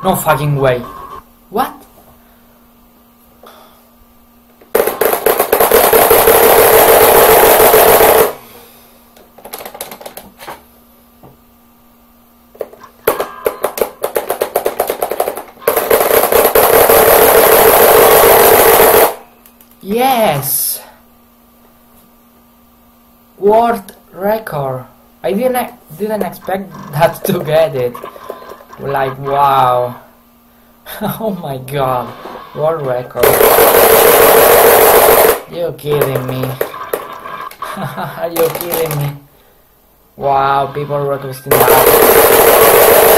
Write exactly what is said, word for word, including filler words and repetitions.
No fucking way. What? Yes! World record. I didn't didn't expect that to get it. Like, wow. Oh my god. World record. You kidding me? Are you kidding me? Wow, people requesting that.